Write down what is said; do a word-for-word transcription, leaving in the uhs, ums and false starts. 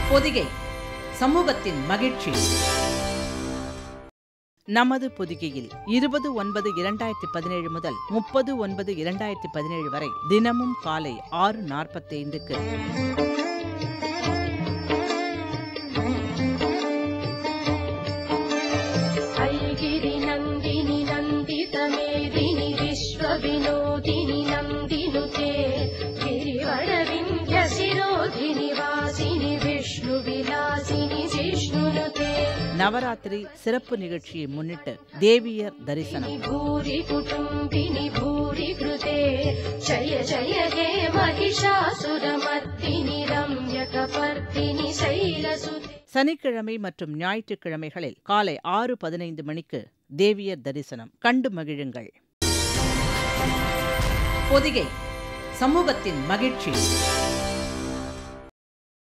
பொதிகை சமூகத்தின் மகிழ்ச்சி. நமது பொதிகையில் இருபது ஒன்பது இரண்டாயிரத்தி பதினேழு முதல் முப்பது ஒன்பது இரண்டாயிரத்தி பதினேழு வரை தினமும் காலை ஆறு நாற்பத்தி ஐந்துக்கு ஐகிரி நந்தினி நந்தித மேதினி விஸ்வ வினோதினி நந்தினுதே கிரிவர விந்திய சிரோதினி வாசினி விஷ்ணு விலாசினி ஜிஷ்ணுனுதே. நவராத்திரி சிறப்பு நிகழ்ச்சியை முன்னிட்டு தேவியர் தரிசனம். பூரி குடும்பினி பூரி கிருதே ஜய ஜய ஹே மகிஷாசுரமர்த்தினி ரம்யகபர்த்தினி சைலசுதே. சனிக்கிழமை மற்றும் ஞாயிற்றுக்கிழமைகளில் காலை ஆறு பதினைந்து மணிக்கு தேவியர் தரிசனம் கண்டு மகிழுங்கள். பொதிகை சமூகத்தின் மகிழ்ச்சி.